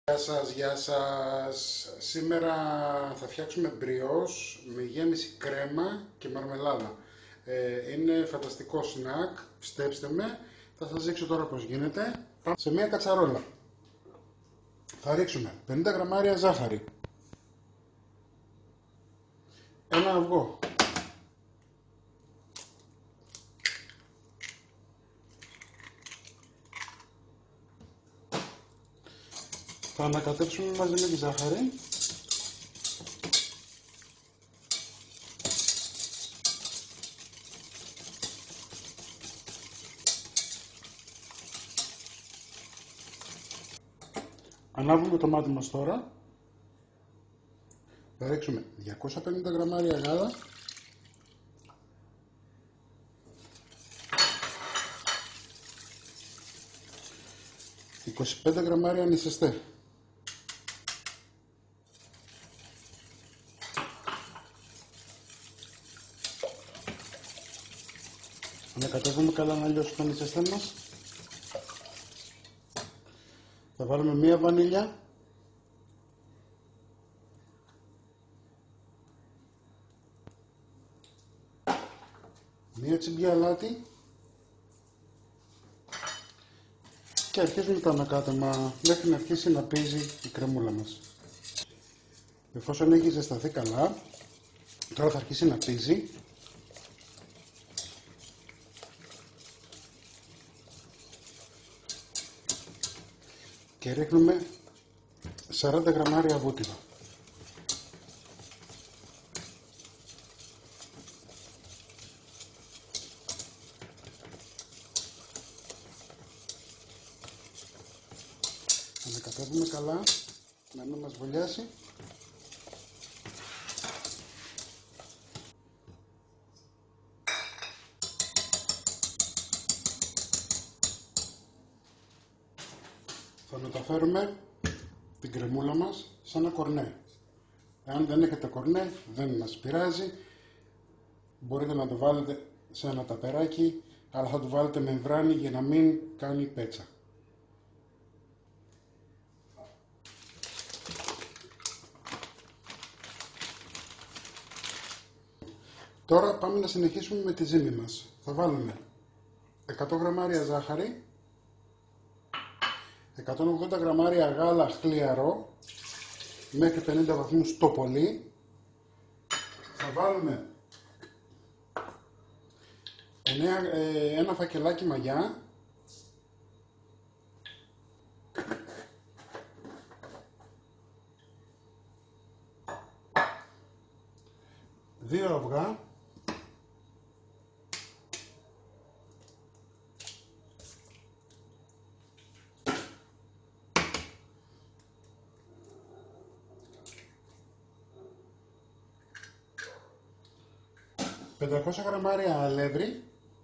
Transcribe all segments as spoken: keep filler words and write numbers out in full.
Γεια σας, γεια σας. Σήμερα θα φτιάξουμε μπριός με γέμιση κρέμα και μαρμελάδα. Ε, είναι φανταστικό σνακ, πιστέψτε με. Θα σας δείξω τώρα πώς γίνεται. Σε μια κατσαρόλα θα ρίξουμε πενήντα γραμμάρια ζάχαρη, ένα αυγό, θα ανακατέψουμε μαζί με τη ζάχαρη. Ανάβουμε το μάτι μας τώρα. Θα ρίξουμε διακόσια πενήντα γραμμάρια γάλα, είκοσι πέντε γραμμάρια ανισεστέ, ανακατεύουμε καλά να λιώσουμε το ανισεστέ μας. Θα βάλουμε μία βανίλια, μία τσιμπιά αλάτι και αρχίζουμε το ανακάτεμα μέχρι να αρχίσει να πίζει η κρεμούλα μας. Εφόσον έχει ζεσταθεί καλά, τώρα θα αρχίσει να πίζει. Και ρίχνουμε σαράντα γραμμάρια βούτυρο. Ανακατεύουμε καλά, να μην μας βουλιάσει. Θα μεταφέρουμε την κρεμούλα μας σε ένα κορνέ. Εάν δεν έχετε κορνέ, δεν μας πειράζει. Μπορείτε να το βάλετε σε ένα ταπεράκι, αλλά θα το βάλετε μεμβράνη για να μην κάνει πέτσα. Τώρα πάμε να συνεχίσουμε με τη ζύμη μας. Θα βάλουμε εκατό γραμμάρια ζάχαρη, εκατόν ογδόντα γραμμάρια γάλα χλιαρό μέχρι πενήντα βαθμούς το πολύ. Θα βάλουμε ένα φακελάκι μαγιά, δύο αυγά, πεντακόσια γραμμάρια αλεύρι,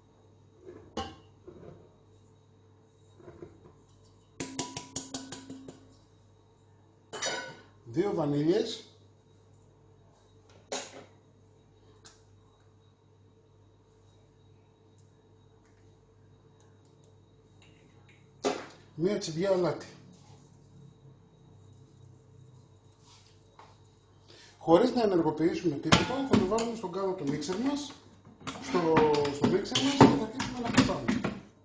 δύο βανίλιες, μία τσιμπιά αλάτι. Χωρίς να ενεργοποιήσουμε τίποτα, θα το βάλουμε στον κάδο του μίξερ μας, στο, στο μίξερ μας και θα αρχίσουμε να πετάμε.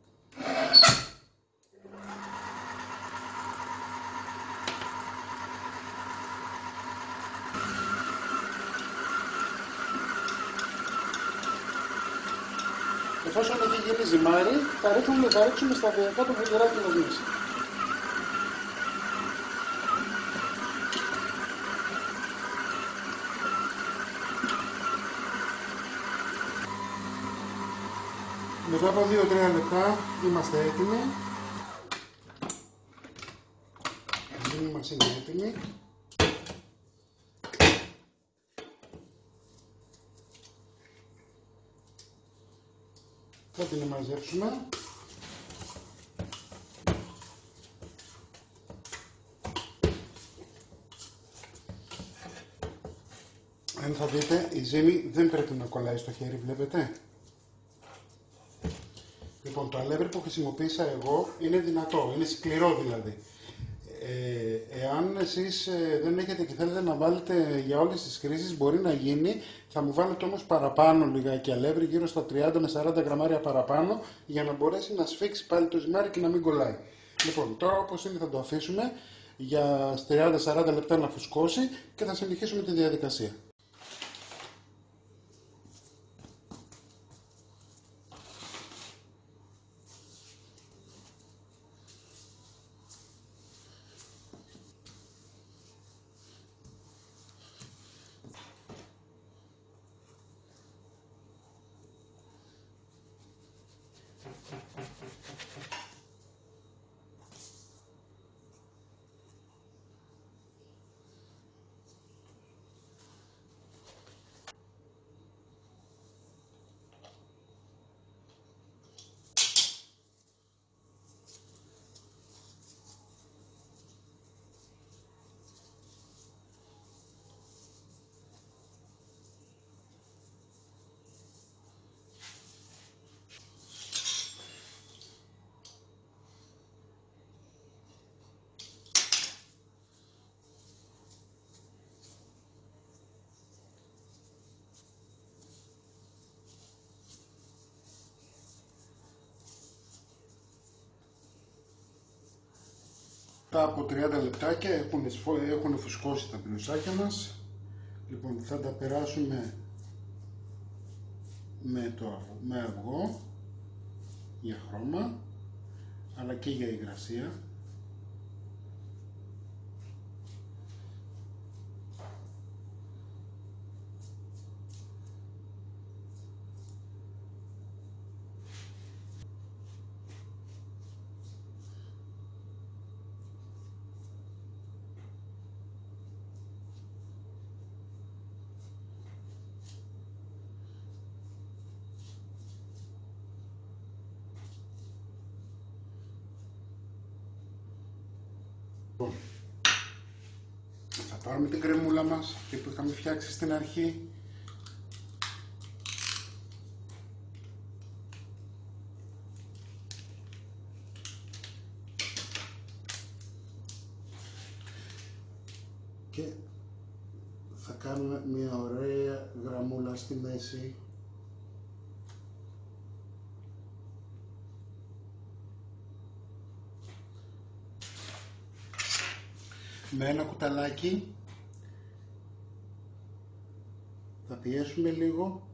Εφόσον έχει γίνει ζυμάρι, θα ρίξουμε, θα ρίξουμε σταδιακά το βουλγαράκι μας μέσα. Μετά από δύο τρία λεπτά είμαστε έτοιμοι. Η ζύμη μας είναι έτοιμη. Θα την μαζέψουμε. Αν θα δείτε, η ζύμη δεν πρέπει να κολλάει στο χέρι, βλέπετε. Λοιπόν, το αλεύρι που χρησιμοποίησα εγώ είναι δυνατό, είναι σκληρό δηλαδή. ε, εάν εσείς ε, δεν έχετε και θέλετε να βάλετε για όλες τις χρήσεις, μπορεί να γίνει. Θα μου βάλετε όμως παραπάνω λιγάκι αλεύρι, γύρω στα τριάντα με σαράντα γραμμάρια παραπάνω, για να μπορέσει να σφίξει πάλι το ζυμάρι και να μην κολλάει. Λοιπόν, τώρα όπως είναι θα το αφήσουμε για τριάντα με σαράντα λεπτά να φουσκώσει και θα συνεχίσουμε τη διαδικασία. Μετά από τριάντα λεπτάκια έχουν, έχουν φουσκώσει τα μπριοσάκια μας. Λοιπόν, θα τα περάσουμε με, το, με αυγό για χρώμα, αλλά και για υγρασία. Θα πάρουμε την κρεμούλα μας, αυτή που είχαμε φτιάξει στην αρχή. Και θα κάνουμε μια ωραία γραμμούλα στη μέση. Με ένα κουταλάκι θα πιέσουμε λίγο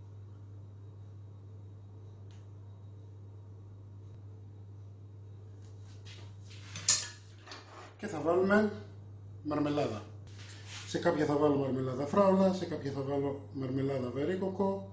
και θα βάλουμε μαρμελάδα. Σε κάποια θα βάλω μαρμελάδα φράουλα, σε κάποια θα βάλω μαρμελάδα βερίκοκο.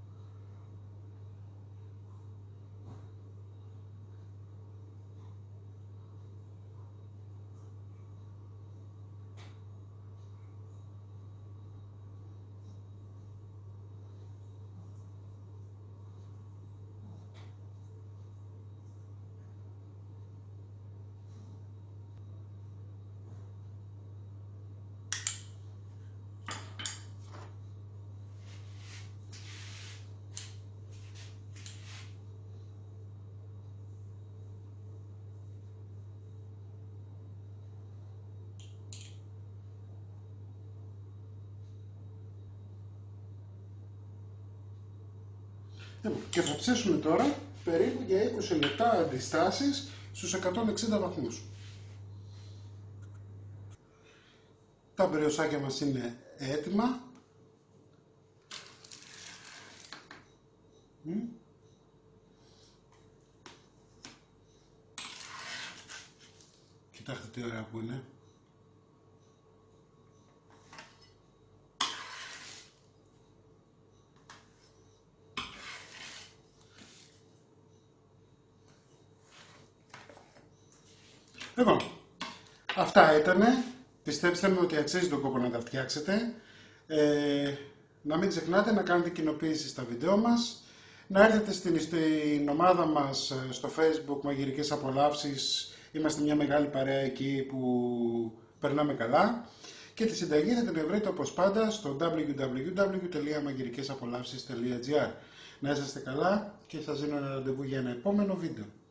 Και θα ψήσουμε τώρα περίπου για είκοσι λεπτά αντιστάσεις στους εκατόν εξήντα βαθμούς. Τα μπριοσάκια μας είναι έτοιμα. Κοιτάξτε τι ωραία που είναι. Λοιπόν, αυτά ήτανε. Πιστέψτε με ότι αξίζει τον κόπο να τα φτιάξετε. Ε, να μην ξεχνάτε να κάνετε κοινοποίηση στα βίντεο μας. Να έρθετε στην, στην ομάδα μας στο Facebook Μαγειρικές Απολαύσεις. Είμαστε μια μεγάλη παρέα εκεί που περνάμε καλά. Και τη συνταγή θα την βρείτε όπως πάντα στο double-u double-u double-u τελεία μαγειρικές απολαύσεις τελεία gr. Να είσαστε καλά και σας δίνω ένα ραντεβού για ένα επόμενο βίντεο.